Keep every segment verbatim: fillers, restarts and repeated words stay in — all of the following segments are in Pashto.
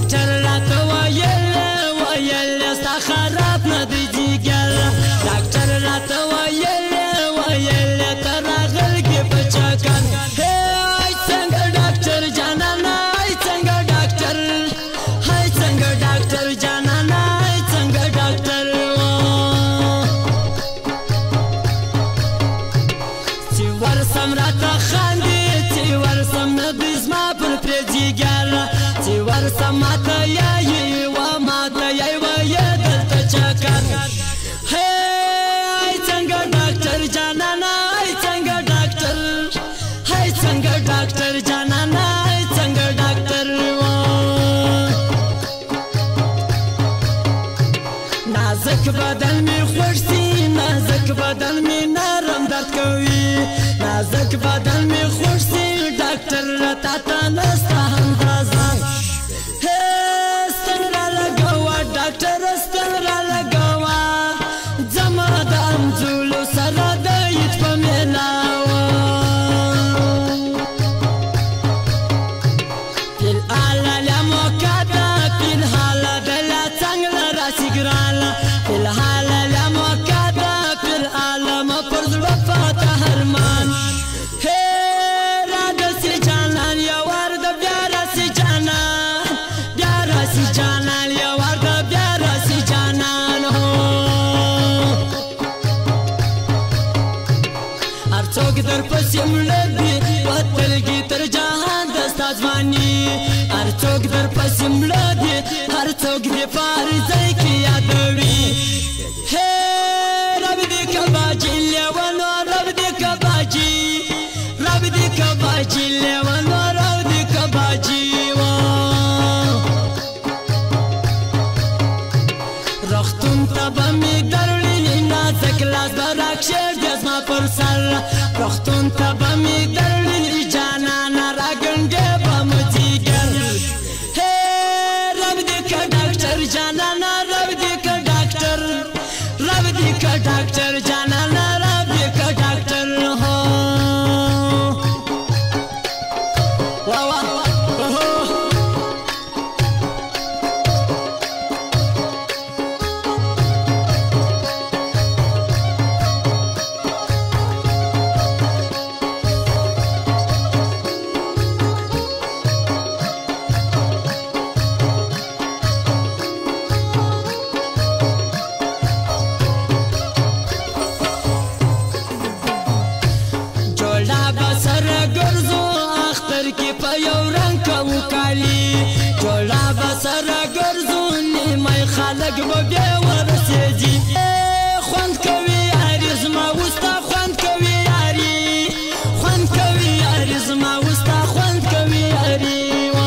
ډاکټر راته ویل ویل ستا خراب نه دی جګر ډاکټر راته ویل ویل ته راغلګې په چکر هی څنګه ډاکټر جانانه هی څنګه ډاکټر هی څنګه ډاکټر جانانه هی څنګه ډاکټر چې ورسم راته خاندي چې ورسم نه دی زما پر پرې جګر چې ورسم ماته یایي و ماته یای وایه دلته چکر هی څنګه ډاکټر جانانه هی څنګه ډاکټر هی څنګه ډاکټر جانانه هی څنګه ډاکټر نازک بدن می خوش دی نازک بدن می نرم درد کوي نازک بدن می خوش دی ډاکټر راته ته نسته اندازه ستن را لګوه ډاکټر ستن را لګوه ځمه د امځولو سره د عید په میلاوه فی الحال له موقع ده فی الحال ده لا څنګه راسي ګرانه فی الحال له موقع ده فی الحال ما پر زړه فاته هرمان جانان یا ورده بیا راسی جانان هو هر څوک در پسې مړه دي وتلګي تر جهان د ستا ځواني هر څوک در پسې مړه دي هر څوک دې په هر ځای کې یادوي هی رب دې کباجي لیونو رب دې کباجي رب دې کباجي لیونو رب دې کباجي رختون ته به مې دروړي نازک لاس به راکشېږدي زما پر سر رختون ته به مې دروړي جانانه راګنډې به مو ځیګر هی رب دې که ډاکټر جانانه رب دې که ډاکټر رب دې که ډاکټر جانانه رب دې که ډاکټر هو واه واه جوړه به سره ګرځو نیمه خلک به بیا ورسېږي خوند کوي یاري زما اوس تا خوند کوي یاري خوند کوي یاري زما اوس تا خوند کوي یاري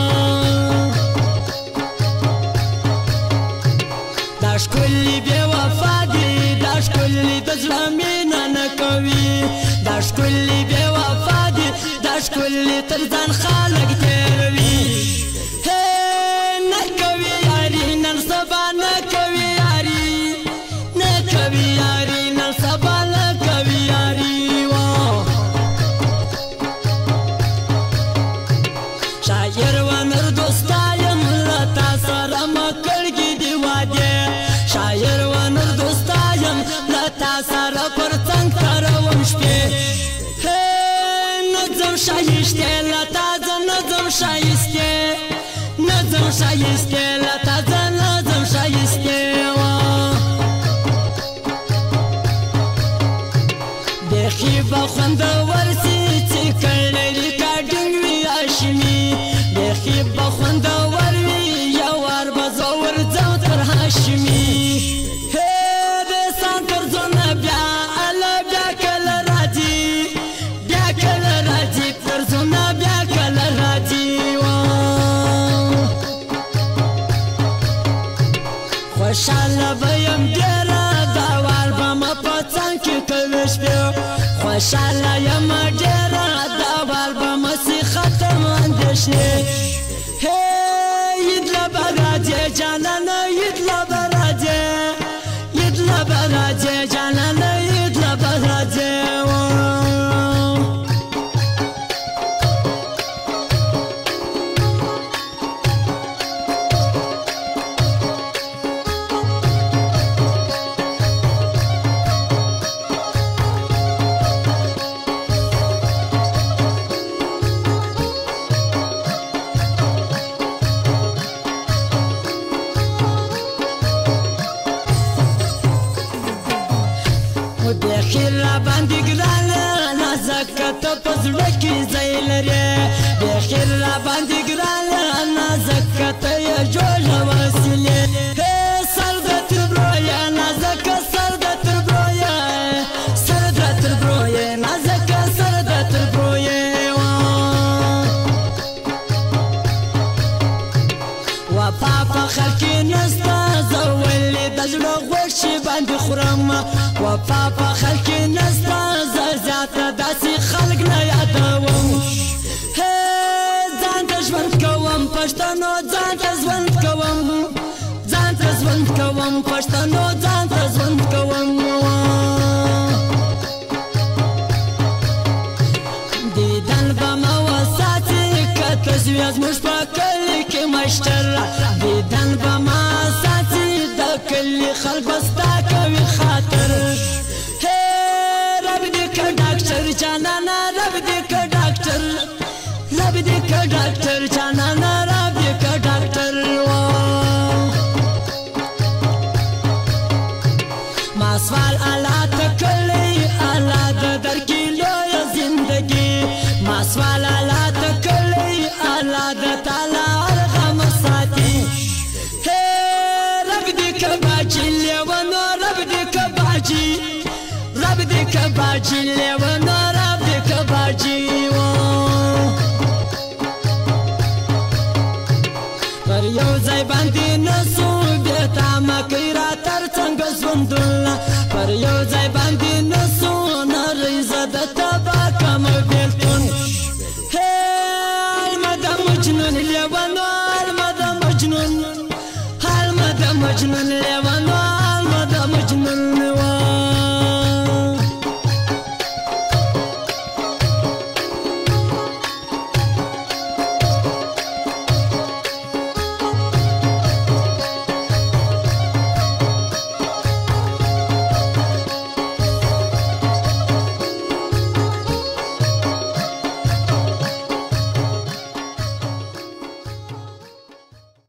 دا ښکلي بې وفا دي دا ښکلي د زړه مینه نه کوي دا ښکلي بې وفا دي دا ښکلي تر ځان خلک تېروي شاعر و نر دوستایم لتا سره مکړګي دی واده شاعر و نر دوستایم لتا سره پر څنګ کاروم شپې نظم شایسته لتا ځم نظم شایسته نظم شایسته لتا ځم نظم شایسته بیخي به خوندور سي چې کړی ریکارډینګ وي هاشمي بیخي به خوندور وي یو وار به زه ورځم تر هاشمي هی بې سانتر زونه بیا الله بیا کله راځي بیا کله راځي تر زونه بیا کله راځي خوشحاله به یم ډېره دا وار به مه په څنګ کې کوي شپې خوشحاله یم ډېره دا وار به مه سي ختم اندېښنې هی عید له به راځې جانانه عید له به راځې عید له به راځې جانانه عید له به راځې را باندې ګرانه نازکه ته په زړه کې ځای لرې بخیر را باندې ګرانه نازکه ته یې جوړه وسیلې سر د تربرویه نازکه سر د تربرویه سر د تربرویه نازکه سر د تربرویه وفا په خر کې نسته زه ولې د زړه غوښې باندې خورم وفا په خر کې نسته زه زیاته داسې خلک نه یادوم ځان ته ژوند کوم پښتنو ځان ته ژوند کوم ځان ته ژوند کوم پښتنو ځان ته ژوند کوم دیدن به مو وساتي که تصویر زموږ په کلي کې مشتر دیدن به ما ساتي د کلي خلک به ستا کوي خاطر رب دې که ډاکټر جانانه رب دې که ډاکټر رب دې که ډاکټر جانانه رب دې که ډاکټر ما سوال الله ته کړی الله د درکې لویه زندګي ما سوال الله ته کړی الله د تعالی غم ساتي رب دې که باجي لیونو رب دې که باجي رب دې که باجي لیونو رب دې که باجي پر یو ځای باندې نسو بېرته مه کوي را تر څنګه ژوندونه پر یو ځای باندې نسو نرۍ زه د تبا کم بېلتون علمه د مجنون لیونو علمه د مجنون علمه د مجنون لیونو